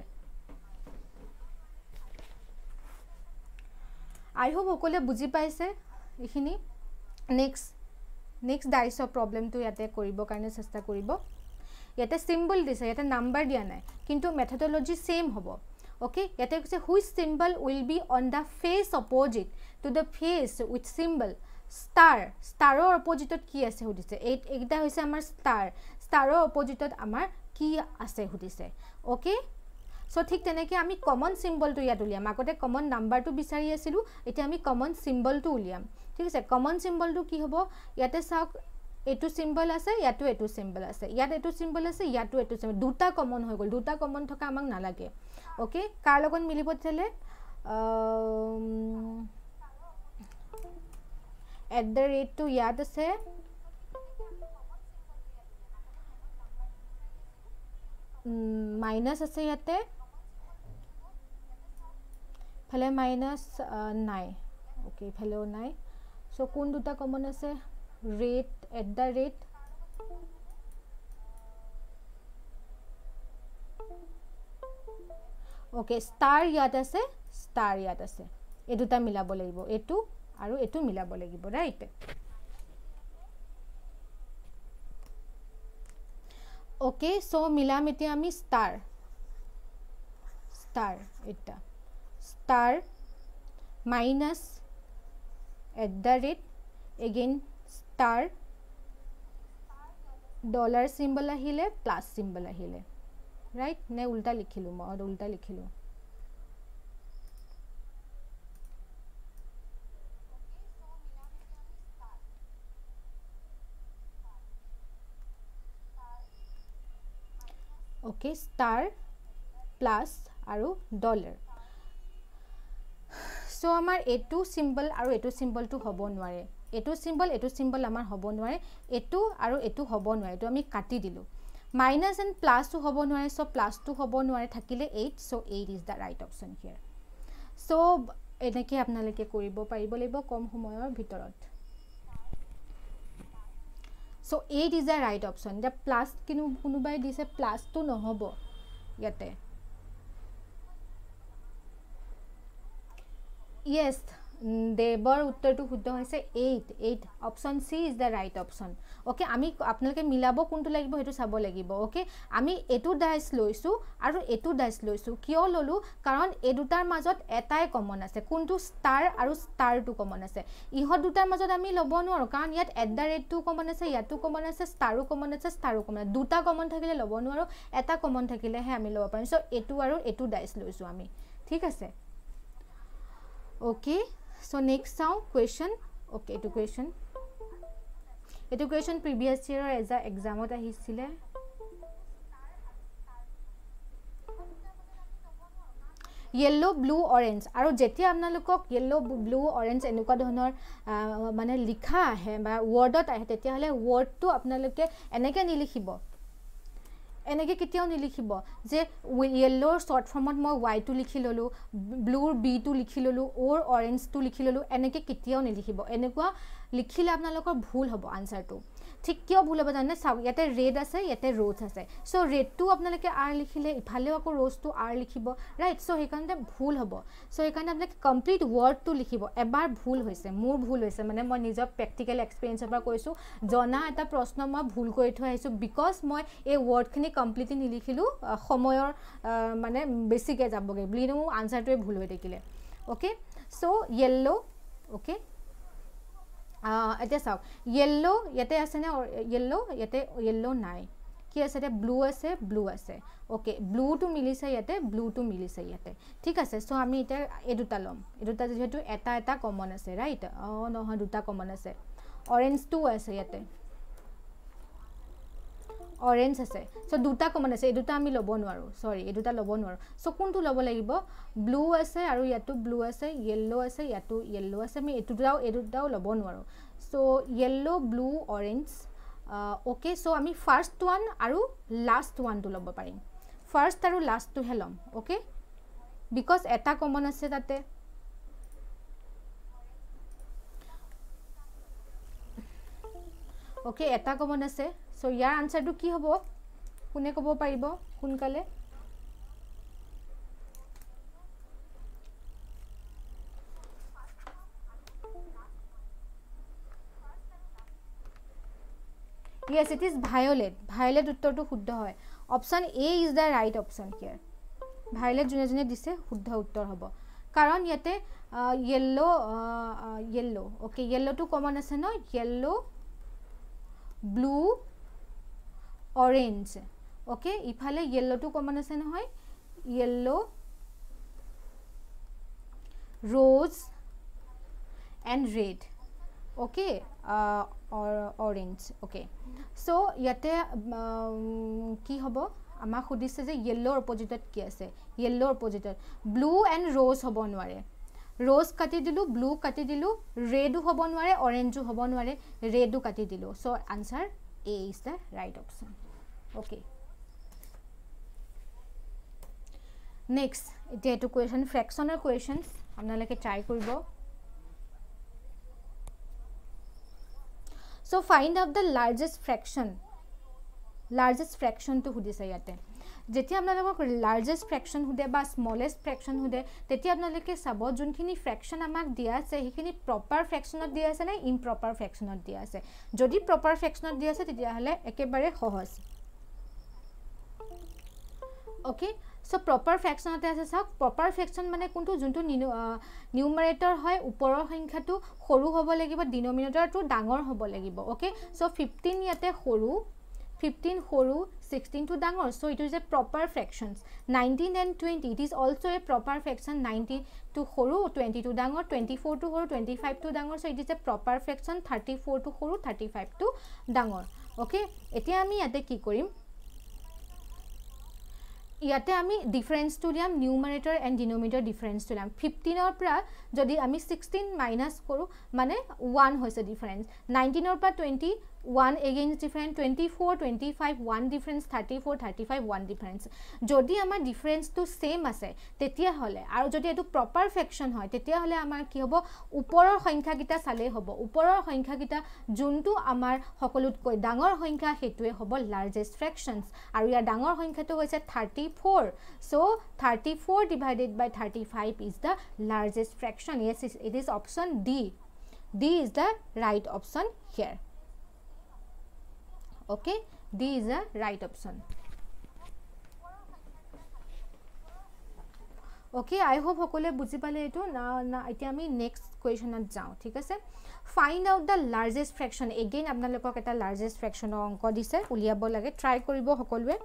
I hope সকলে বুজি পাইছে এখিনি next dice of problem to ইয়াতে কৰিব কাৰণে চেষ্টা কৰিব ইয়াতে symbol দিছে ইয়াতে নাম্বাৰ দিয়া নাই কিন্তু methodology same হ'ব okay ইয়াতে কৈছে which symbol will be on the face opposite to the face with symbol star or opposite কি আছে সুধিছে এইটা হৈছে আমাৰ star or opposite আমাৰ কি আছে সুধিছে okay so ঠিক তেনেকৈ আমি কমন সিম্বলটো ইয়াত উলিয়াম আগতে কমন নাম্বাৰটো বিচাৰি আছিলো এতিয়া আমি কমন সিম্বলটো উলিয়াম ঠিক আছে কমন সিম্বলটো কি হ'ব ইয়াতে চাওক এটো সিম্বল আছে ইয়াতো এটো সিম্বল আছে ইয়াত এটো সিম্বল আছে ইয়াতো এটো সিম্বল দুটা কমন হৈ গল দুটা কমন থকা আমাক নালাগে ওকে কাৰ লগত মিলিব তেলে at the rate to ইয়াত আছে মাইনাস আছে ইয়াতে ফলে মাইনাস নাই ওকে ফেলেও নাই সো কোন দুটা কমন আছে rate at the rate okay star ইয়াত আছে এই দুটা মিলাব লাগিব এটো আৰু এটো মিলাব লাগিব রাইট ওকে সো মিলাম এতিয়া আমি স্টার এটা star minus at the rate again star dollar symbol আহিলে plus symbol আহিলে right নে উল্টা লিখিলো মই উল্টা লিখিলো okay star plus আৰু dollar so আমাৰ এটো সিম্বল আৰু এটো সিম্বলটো হ'ব নোৱাৰে এটো সিম্বল আমাৰ হ'ব নোৱাৰে এটো আৰু এটো হ'ব নোৱাৰে তো আমি কাটি দিলো মাইনাস এন্ড প্লাস টো হ'ব নোৱাৰে সো প্লাস টো হ'ব নোৱাৰে থাকিলে 8 so 8 is the right option here so এনেকৈ আপোনালোকে কৰিব পাৰিব লাগিব কম সময়ৰ ভিতৰত so 8 is the right option the plus কোনোবাই দিছে প্লাস টো নহব ইয়াতে yes দেবৰ উত্তৰটো শুদ্ধ হৈছে 8 option C is the right option okay আমি আপোনালোকে মিলাব কোনটো লাগিব হেতু চাব লাগিব ওকে আমি এটো ডাইস লৈছো আৰু এটো ডাইস লৈছো কিয় ললো কাৰণ এ দুটাৰ মাজত এটাই কমন আছে কোনটো স্টাৰ আৰু স্টাৰ টু কমন আছে ইহ দুটাৰ মাজত আমি লব নোৱাৰো কাৰণ ইয়াত at the rate two common আছে ইয়াতো কমন আছে স্টাৰো কমন আছে স্টাৰো কমন আছে দুটা কমন থাকিলে লব নোৱাৰো এটা কমন থাকিলে হে আমি লব পাৰিম সো এটো আৰু এটো ডাইস লৈছো আমি ঠিক আছে okay so next now question okay to question previous year as a exam ot ahisile yellow blue orange aru jetia apnalukok yellow blue orange enuka dhonor mane likha ahe ba word ot ahe tetia hole word to apnaluke eneke nilikhibo এনেকে কিতিয়াও নিলিখিব যে yellow short form ত মই y টো লিখি ললো blue b টো লিখি ললো or orange টো লিখি ললো এনেকে কিতিয়াও নিলিখিব এনেকুৱা লিখিলে আপোনালোকৰ ভুল হ'ব আনসাৰটো ঠিক কিয় ভুল হ'ব জানে চাও ইয়াতে red আছে ইয়াতে rose আছে সো red টো আপোনালোকে r লিখিলে ইফালেও আকৌ rose টো r লিখিব ৰাইট সো হেকাৰণে ভুল হ'ব সো হেকাৰণে আপোনালোকে কমপ্লিট ওয়ার্ড টো লিখিব এবাৰ ভুল হৈছে মোৰ ভুল হৈছে মানে মই নিজৰ প্ৰ্যাকটিক্যাল এক্সপেৰিয়েন্সৰ পৰা কৈছো জনা এটা প্ৰশ্ন মই ভুল কৰি থৈ আহিছো বিকজ মই এই ওয়ার্ডখিনি কমপ্লিটলি নিলিখিলো সময়ৰ মানে বেছিকে যাবগে ব্লিনো আনসাৰটোৱে ভুল হৈ থাকিলে ওকে সো yellow ওকে এতিয়া চাওক য়েল্লো ইয়াতে আছে নে য়েল্লো ইয়াতে য়েল্লো নাই কি আছে এটা ব্লু আছে ওকে ব্লুটো মিলিছে ইয়াতে ব্লুটো মিলিছে ইয়াতে ঠিক আছে সো আমি এটা এই দুটা লম এই দুটা যেহেতু এটা কমন আছে ৰাইট নহয় দুটা কমন আছে অৰেঞ্জটো আছে ইয়াতে অৰেঞ্জ আছে সো দুটা কমন আছে এই দুটা আমি লব নোৱাৰো সৰি এই দুটা লব নোৱাৰো সো কোনটো লব লাগিব ব্লু আছে আৰু ইয়াতো ব্লু আছে য়েল্লো আছে ইয়াতো য়েল্লো আছে আমি এই দুটাও লব নোৱাৰো so yellow blue orange okay so আমি ফাৰ্স্ট ওয়ান আৰু লাষ্ট ওয়ানটো লব পাৰিম ফাৰ্স্ট আৰু লাষ্টটো হেলম ওকে বিকজ এটা কমন আছে তাতে ওকে এটা কমন আছে সো ইয়াৰ আনসাৰটো কি হ'ব কোনে ক'ব পাৰিব কোনকালে Yes, it is violet. Violet uttorটো শুদ্ধ হয় option A is the right option here. Violet জুনে জুনে দিছে শুদ্ধ উত্তৰ হ'ব কাৰণ ইয়াতে yellow okay yellow টো কমন আছে ন yellow blue orange okay ইফালে yellow টো কমন আছে নহয় yellow rose and red okay or orange okay so yate ki hobo ama khudise je yellow opposite ki ase yellow opposite blue and rose hobo nware rose kati dilu blue kati dilu red hobo nware orange hobo nware red kati dilu so answer A is the right option okay next eto question fractional questions apnalake try koribo So find out the largest fraction to hudise yate jetia apnalok largest fraction hude ba smallest fraction hude tetia apnaleke sabo junkhini fraction amak dia ase hikini proper fraction ot dia ase na improper fraction ot dia ase jodi proper fraction ot dia ase tetia hale ekebare সহজ okay so proper fraction ate ase sak proper fraction mane kuntu juntu numerator hoy uporer সংখ্যাটো সৰু হ'ব লাগিব denominator to ডাঙৰ হ'ব লাগিব okay so 15 yate সৰু 15 সৰু 16 to ডাঙৰ so it is a proper fractions 19 and 20 it is also a proper fraction 19 to সৰু 20 to ডাঙৰ 24 to সৰু 25 to ডাঙৰ so it is a proper fraction 34 to সৰু 35 to ডাঙৰ okay এতিয়া আমি ইয়াতে কি কৰিম ইয়াতে আমি ডিফারেন্স টু দিয়াম numerator and denominator difference to দিয়াম 15 অৰ পৰা যদি আমি 16 মাইনাস কৰো মানে 1 হৈছে ডিফারেন্স 19 অৰ পৰা 21 এগেইনst ডিফারেন্স 24 25 1 ডিফারেন্স 34 35 1 ডিফারেন্স যদি আমাৰ ডিফারেন্স টু সেম আছে তেতিয়া হলে আৰু যদি এটো প্ৰপাৰ ফ্ৰেকশন হয় তেতিয়া হলে আমাৰ কি হ'ব ওপৰৰ সংখ্যা কিটা চালে হ'ব ওপৰৰ সংখ্যা কিটা যোনটো আমাৰ সকলোতকৈ ডাঙৰ সংখ্যা হেতুৱে হ'ব লাৰ্জেষ্ট ফ্ৰেকশনস আৰু ইয়াৰ ডাঙৰ সংখ্যাটো হৈছে 34 so 34 divided by 35 is the largest fraction yes it is option D is the right option here okay D is the right option okay I hope hokole buji pale eto na etia ami next question at jao thik ase find out the largest fraction again apnalokok eta largest fraction onko dise uliabo lage try koribo hokolwe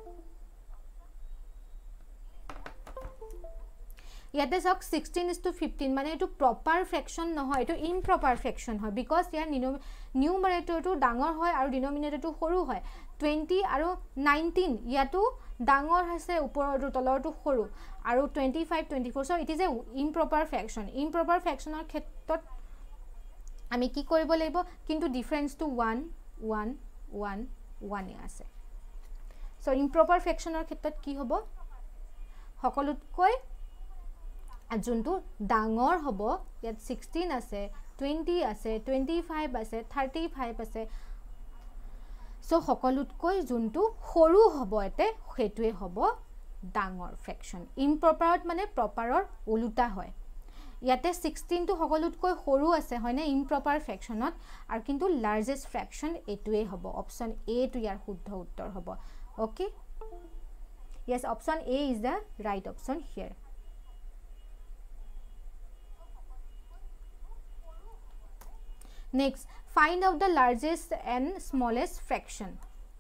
ইয়াতে সক 16:15 মানে এটো প্রপার ফ্র্যাকশন নহয় এটো ইমপ্রপার ফ্র্যাকশন হয় বিকজ ইয়াৰ নিউমারেটৰটো ডাঙৰ হয় আৰু ডিনোমিনেটৰটো সৰু হয় 20 আৰু 19 ইয়াটো ডাঙৰ আছে ওপৰটো তলৰটো সৰু আৰু 25 24 so it is a improper ফ্র্যাকশনৰ ক্ষেত্ৰত আমি কি কৰিব লাগিব কিন্তু ডিফারেন্স টু 1 1 1 1 আছে সো ইমপ্রপার ফ্র্যাকশনৰ ক্ষেত্ৰত কি হ'ব সকলোতকৈ যোনটো ডাঙৰ হ'ব ইয়াত 16 আছে 20 আছে 25 আছে 35 আছে সো সকলোতকৈ যোনটো সৰু হ'ব এতে হেতুৱে হ'ব ডাঙৰ ফ্ৰ্যাকশন ইমপ্ৰপাৰত মানে প্ৰপাৰৰ উলুটা হয় ইয়াতে 16 টো সকলোতকৈ সৰু আছে হয়নে ইমপ্ৰপাৰ ফ্ৰ্যাকশনত আৰু কিন্তু লাৰ্জেষ্ট ফ্ৰ্যাকশন এতুৱে হ'ব অপচন A টো ইয়াৰ শুদ্ধ উত্তৰ হ'ব okay yes option A is the right option here Next, find out the largest and smallest fraction.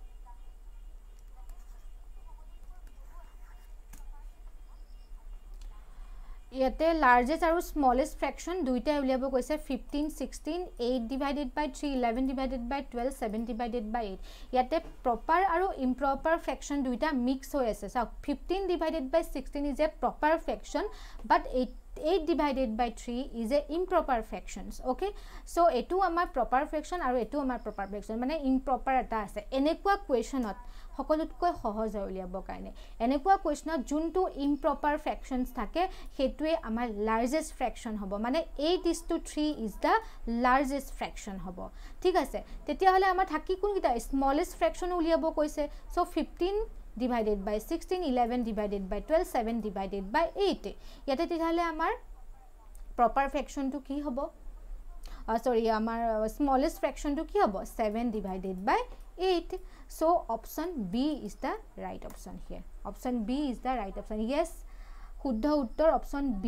ইয়াতে largest আৰু smallest fraction দুইটা উলিয়াব কৈছে 15 16 8 divided by 3 11 divided by 12 7 divided by 8 ইয়াতে proper আৰু improper fraction দুইটা mix হৈ আছে so 15 divided by 16 is a proper fraction but 8 divided by 3 is a improper fractions okay so etu amar proper fraction aru etu amar proper fraction mane improper eta ase enekwa questionot hokolutkoy সহজ উলিয়াব কাৰণে এনেকুৱা কোৱেশ্চনত যোনটো improper fractions থাকে হেতুৱে আমাৰ largest fraction হ'ব মানে 8:3 is the largest fraction হ'ব ঠিক আছে তেতিয়া হলে আমাৰ থাকি কোন কিটা smallest fraction উলিয়াব কৈছে so 15 divided by 16 11 divided by 12 7 divided by 8 ইয়াতে তেতিয়াহলে আমাৰ proper fraction to কি হ'ব sorry আমাৰ smallest fraction to কি হ'ব 7 divided by 8 so option B is the right option here option B is the right option yes শুদ্ধ উত্তৰ option B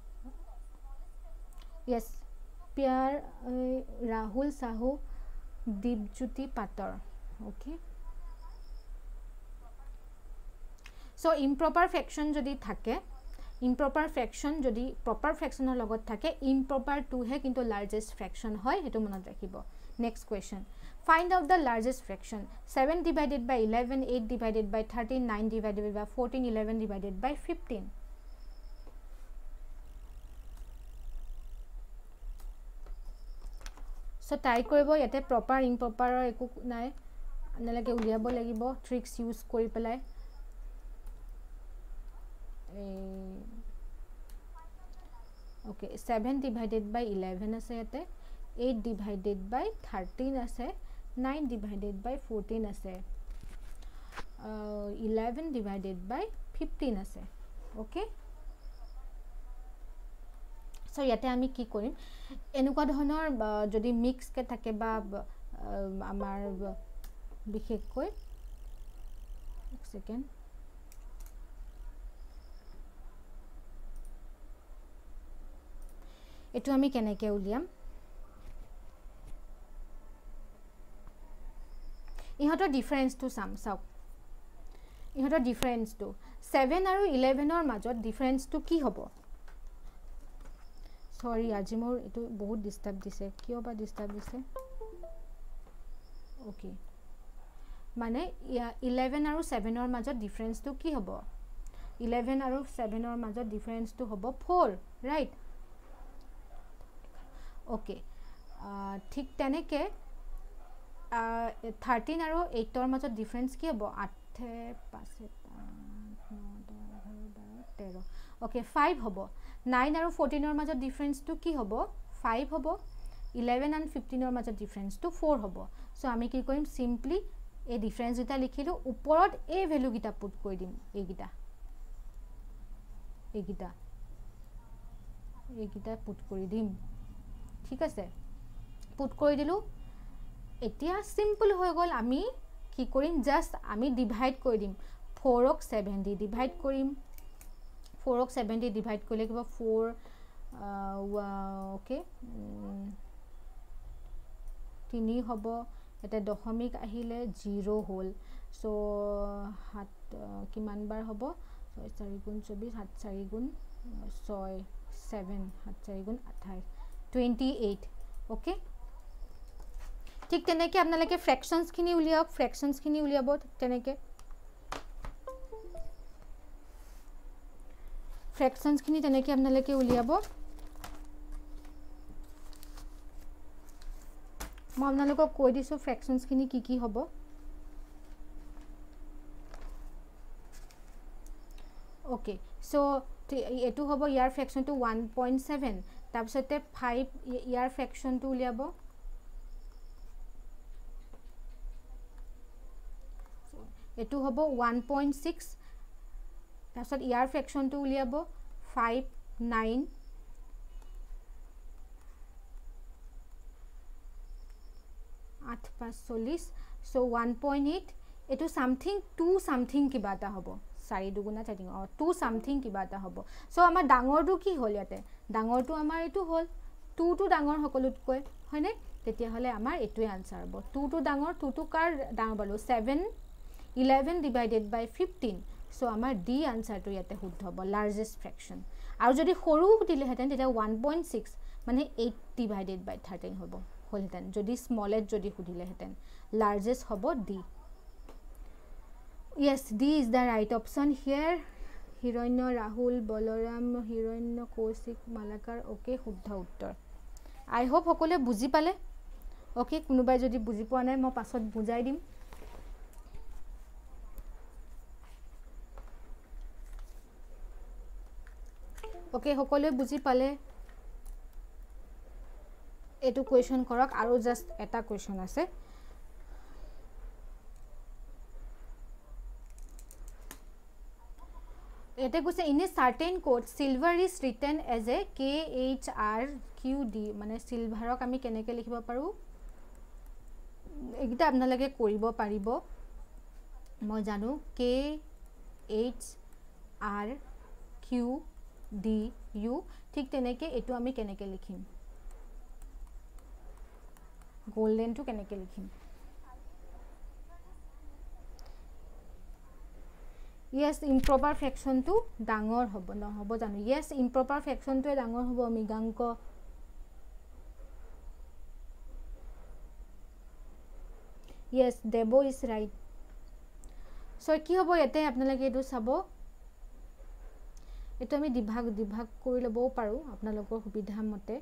yes Pyar Rahul Sahu Dibjyoti Pator okay so improper fraction jodi thake improper fraction jodi proper fraction er logot thake improper to he kintu largest fraction hoy hetu monot rakhibo next question find out the largest fraction 7 divided by 11 8 divided by 13 9 divided by 14 11 divided by 15 so try koribo yate proper improper eku nai analage uliabo lagibo tricks use kori pelai okay 7 divided by 11 ase yate 8 divided by 13 ase 9 divided by 14 ase 11 divided by 15 ase okay so yate ami ki korim enukwa dhonor jodi mix ke thake ba amar bikhek koi ek second etu ami keneke uliam ইহতৰ ডিফাৰেন্স টু সাম সাও ইহতৰ ডিফাৰেন্স টু 7 আৰু 11 ৰ মাজত ডিফাৰেন্স টু কি হ'ব সৰি আজি মোৰ এটো বহুত ডিস্টার্ব দিছে কিয় বা ডিস্টার্ব দিছে ওকে মানে 11 আৰু 7 ৰ মাজত ডিফাৰেন্স টু কি হ'ব 11 আৰু 7 ৰ মাজত ডিফাৰেন্স টু হ'ব 4 ৰাইট ওকে ঠিক তেনেকে 13 আৰু 8 ৰ মাজত ডিফাৰেন্স কি হ'ব 8 5 13 ওকে 5 হ'ব 9 আৰু 14 ৰ মাজত ডিফাৰেন্স টু কি হ'ব 5 হ'ব 11 and 15 ৰ মাজত ডিফাৰেন্স টু 4 হ'ব সো আমি কি কৰিম সিম্পলি এই ডিফাৰেন্স এটা লিখিলো ওপৰত এই ভ্যালু গিটা পুট কৰি দিম এইগিটা পুট কৰি দিম ঠিক আছে পুট কৰি দিলু এতিয়া সিম্পল হৈ গল আমি কি কৰিম জাস্ট আমি ডিভাইড কৰি দিম 4 ক 7 দি ডিভাইড কৰিম 4 ক 7 দি ডিভাইড কৰিলে কিবা 4 ওকে 3 হ'ব এটা দশমিক আহিলে 0 হ'ল সো হাত কিমান বাৰ হ'ব 6 4 গুণ 24 7 4 গুণ 6 7 7 4 গুণ 28 28 ওকে ঠিক তেনেকে আপোনালোকে ফ্ৰেকশনস খিনি উলিয়াওক ফ্ৰেকশনস খিনি উলিয়াব তেনেকে ফ্ৰেকশনস খিনি তেনেকে আপোনালোকে উলিয়াব মই আপোনালোকক কৈ দিছো ফ্ৰেকশনস খিনি কি হ'ব ওকে সো এটো হ'ব ইয়াৰ ফ্ৰেকশন টু 1.7 তাৰপিছতে 5 ইয়াৰ ফ্ৰেকশন টু উলিয়াব এটো হ'ব 1.6 তাৰপিছত ইয়াৰ ফ্ৰেকশন টু উলিয়াব 5 9 8 5 40 so 1.8 এটো সামথিং 2 সামথিং কিবা এটা হ'ব 4 দুগুণা 4 2 সামথিং কিবা এটা হ'ব সো আমাৰ ডাঙৰটো কি হ'ল ইয়াতে ডাঙৰটো আমাৰ এটো হ'ল 2 টু ডাঙৰ সকলোতকৈ হয়নে তেতিয়া হলে আমাৰ এটোই আনসাৰ হ'ব 2 টু ডাঙৰ 2 টু কাৰ ডাঙৰ পালো 7 11 ডিভাইডেড বাই 15 সো আমাৰ ডি আনসাৰটো ইয়াতে শুদ্ধ হ'ব লাৰ্জেষ্ট ফ্ৰেকশন আৰু যদি সৰু দিলে হেতেন তেতিয়া 1.6 মানে 8 ডিভাইডেড বাই 13 হ'ব হলহেতেন যদি স্মলেট যদি সুধিলে হেতেন লাৰ্জেষ্ট হ'ব D yes d is the right option here Hiranya Rahul Balram Hiranya Kaushik Malakar okay শুদ্ধ উত্তৰ আই হোপ সকলে বুজি পালে ওকে কোনোবাই যদি বুজি পোৱা নাই মই পাছত বুজাই দিম ওকে সকলে বুজি পালে এটো কোৱেশ্চন কৰক আৰু জাস্ট এটা কোৱেশ্চন আছে এতে কৈছে in a certain code silver is written as a KHRQD মানে সিলভাৰক আমি কেনেকৈ লিখিব পাৰো এইটা আপোনালোকে কৰিব পাৰিব মই জানো KHRQDU ঠিক তেনেকৈ এটো আমি কেনেকৈ লিখিম গোল্ডেন টু কেনেকৈ লিখিম yes improper fraction to ডাঙৰ হ'ব ন হ'ব জানো yes improper fraction to ডাঙৰ হ'ব মিগাংক yes দেবো is right so কি হ'ব এতে আপোনালোকে এটো চাব এটো আমি বিভাগ কৰি লব পাৰো আপোনালোকৰ সুবিধা মতে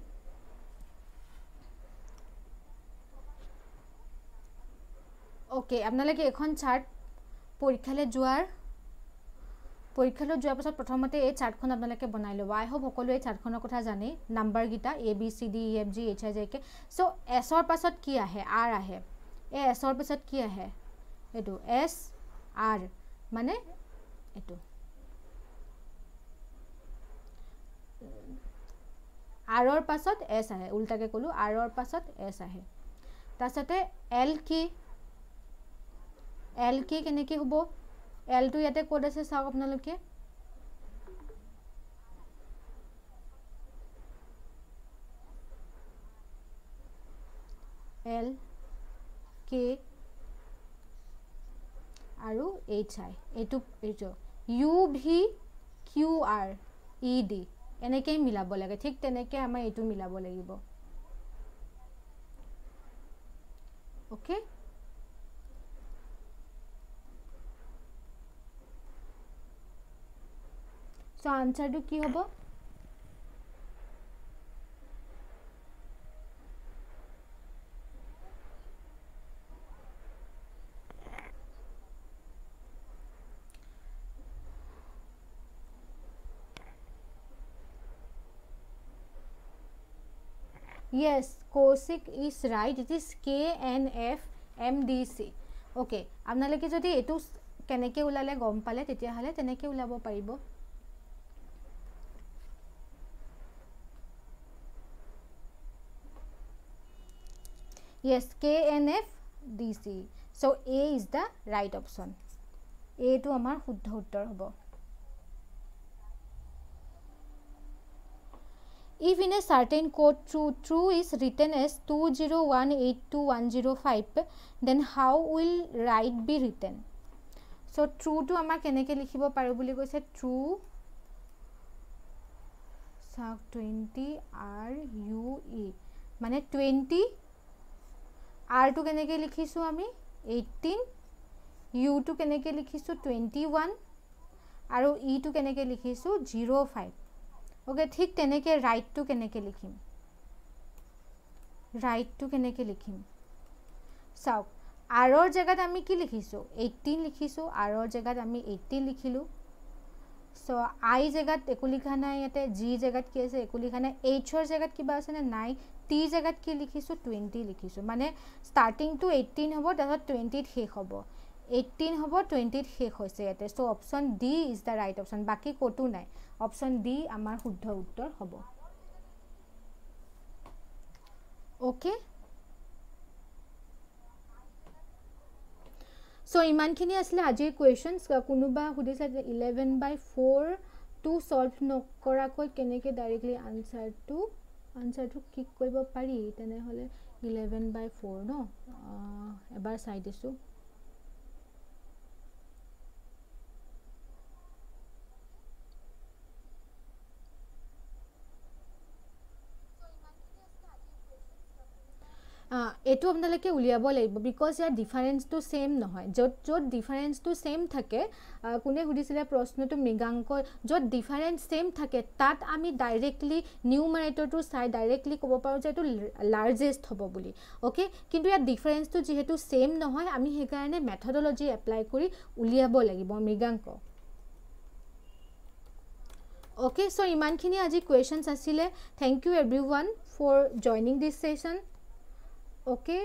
ওকে আপোনালোকে এখন চাৰ্ট পৰীক্ষালৈ যোৱাৰ পাছত প্ৰথমতে এই চাৰ্টখন আপোনালোকে বনাই লব আই হোপ সকলো এই চাৰ্টখনৰ কথা জানে নাম্বাৰ গিটা A B C D E F G H I J K so S ৰ পাছত কি আহে আৰ আহে এ এছ ৰ পাছত কি আহে এটো এছ আৰ মানে এটো আৰ ৰ পাছত এছ আহে উল্টাকে কলো আৰ ৰ পাছত এছ আহে তাছতে এল কে কেনেকৈ হ'ব L to ইয়াতে কোড আছে চাওক আপোনালোকে L K আৰু H I এটো U V Q R E D এনেকৈ মিলাব লাগে ঠিক তেনেকৈ আমাৰ এটো মিলাব লাগিব okay So answer to ki hobo yes Kaushik is right it is KNFMDC okay আপোনালোকে যদি এটো কেনেকৈ উলালে গম পালে তেতিয়া হলে তেনেকৈ উলাব পাৰিব yes KNFDC so A is the right option A to amar শুদ্ধ উত্তৰ হ'ব if in a certain code true is written as 2018210 then how will right be written so true to amar keneke likhibo paru boli koise true sak 20 RUE mane 20 R to কেনেকৈ লিখিছো আমি 18 U to কেনেকৈ লিখিছো 21 আৰু E to কেনেকৈ লিখিছো 05 ওকে ঠিক তেনেকৈ রাইট টু কেনেকৈ লিখিম চাওক R ৰ জায়গাত আমি কি লিখিছো 18 লিখিছো R ৰ জায়গাত আমি 18 লিখিলো সো I জায়গাত একো লিখা নাই ইয়াতে G জায়গাত কি আছে একো লিখা নাই H ৰ জায়গাত কিবা আছে নে নাই T জায়গাত কি লিখিছো 20 লিখিছো মানে স্টার্টিং টু 18 হ'ব তাৰছত 20 ত শেষ হ'ব 18 হ'ব 20 ত শেষ হৈছে ইয়াতে so option D is the right option বাকি কোটো নাই অপচন ডি আমাৰ শুদ্ধ উত্তৰ হ'ব ওকে সো ইমানখিনি আসলে আজিৰ কোৱেশ্চনস কোনোবা সুধিছে 11/4 টু সলভ নকৰাকৈ কেনেকৈ ডাইৰেক্টলি আনসাৰটো কি কৰিব পাৰি তেনে হলে 11/4 ন এবাৰ চাই দিছো এটো আপোনালোকে উলিয়াব লাগিব বিকজ ইয়াৰ ডিফাৰেন্সটো সেম নহয় যত ডিফাৰেন্সটো সেম থাকে কোনে সুধিছিলে প্ৰশ্নটো মৃগাঙ্ক যত ডিফাৰেন্স সেম থাকে তাত আমি ডাইৰেক্টলি নিউমাৰেটৰটো চাই ডাইৰেক্টলি ক'ব পাৰো যে এটো লাৰ্জেষ্ট হ'ব বুলি ওকে কিন্তু ইয়াৰ ডিফাৰেন্সটো যেহেতু সেম নহয় আমি হে কাৰণে মেথডলজি এপ্লাই কৰি উলিয়াব লাগিব Mriganka Okay, so imankhini aji questions asile. Thank you everyone for joining this session. Okay,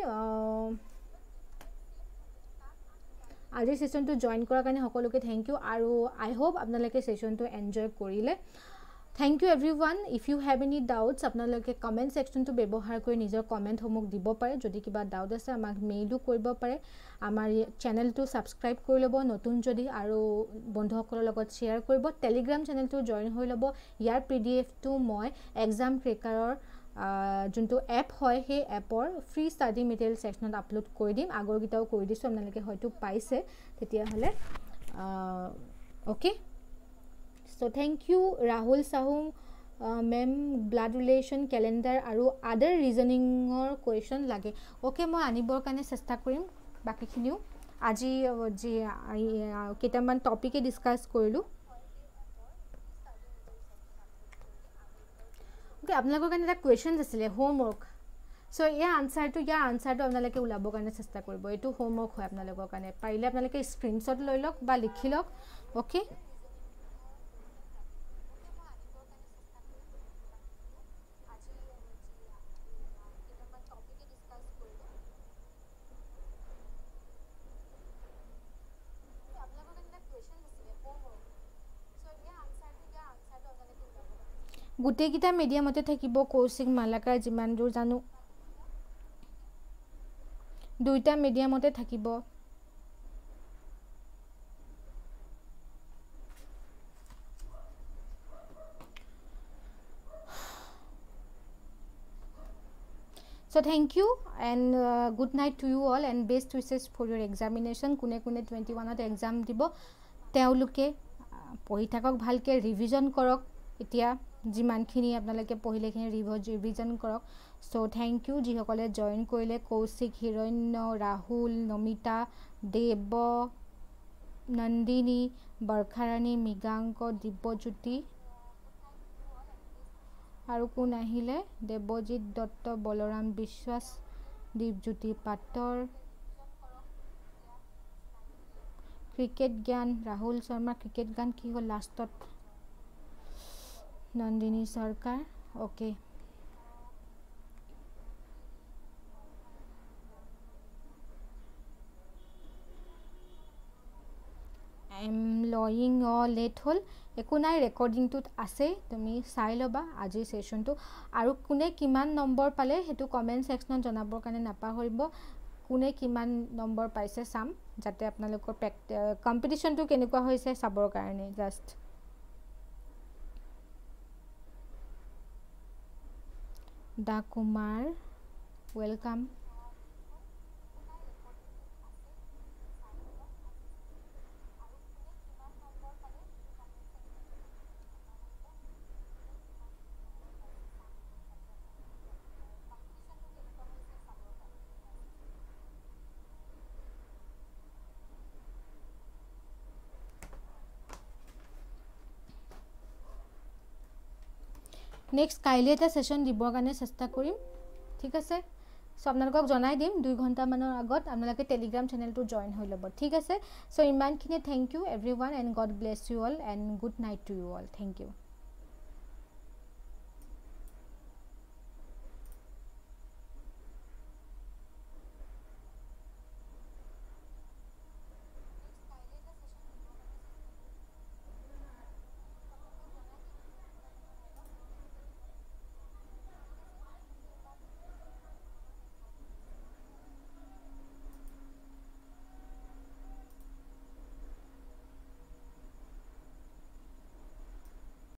aji session to join kora kane hokoloke thank you. Aru I hope apnaloke session to enjoy korile. Thank you everyone. If you have any doubts, apnaloke comment section to bebohar kori nijor comment homok dibo pare. Jodi kiba doubt ase amak mail koribo pare. Amar channel to subscribe kori lobo notun jodi aru bondhu hokolor logot share koribo. Telegram channel to join hoi lobo. Yar PDF to moi exam cracker junto app hoy he app or free study material section upload kori dim. Agor gitao kori disu apnaloke hoyto paise. Tetia hole okay. So thank you Rahul Sahu ma'am blood relation calendar aru other reasoning or question lage okay moi anibor kane chesta korim baki khiniu aji je ketaman topic e discuss korilu okay apnalokor kane eta questions asile homework so ya answer to apnaloke ulabo kane chesta koribo etu homework hoy apnalokor kane parile apnaloke screenshot loi lok ba likhilok okay গুটে গিটা মিডিয়ামতে থাকিব কৌশিক মালাকাৰ জিমান দূৰ জানো দুইটা মিডিয়ামতে থাকিব So thank you and good night to you all and best wishes for your examination kune 21 to exam দিব তেওলুকে পঢ়ি থাকক ভালকে ৰিভিজন কৰক এতিয়া জিমানখিনি আপোনালোকে পঢ়িলেখিনি ৰিভিজন কৰক সো থ্যাংক ইউ যি সকলে জয়েন কৰিলে কৌশিক হিৰণ্য ৰাহুল নমিতা দেব নন্দিনী বৰখাৰাণী মৃগাঙ্ক দিব্যজ্যোতি আৰু কোন আহিলে দেৱজিত দত্ত বলৰাম বিশ্বাস দীপজ্যোতি পাটৰ ক্ৰিকেট জ্ঞান ৰাহুল শৰ্মা ক্ৰিকেট জ্ঞান কি হ'ল লাষ্টত Nandini Sarkar okay I'm lying or late hole ekunai recording tut ase tumi sai loba aji session to aru kune kiman number pale hetu comment section janabor kane napa horibo kune kiman number paise sam jate apnalokor competition to kenekwa hoise sabor karone just Da Kumar welcome next কাইলে এটা সেশন দিবৰ কাৰণে চেষ্টা কৰিম ঠিক আছে সো আপোনালোকক জনাই দিম 2 ঘণ্টা মানৰ আগত আপোনালোকে টেলিগ্ৰাম চেনেলটো জয়েন হৈ ল'ব ঠিক আছে সো ইমানখিনি thank you everyone and God bless you all and good night to you all thank U